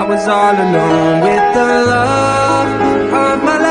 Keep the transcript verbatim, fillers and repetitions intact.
was all alone with the love of my life.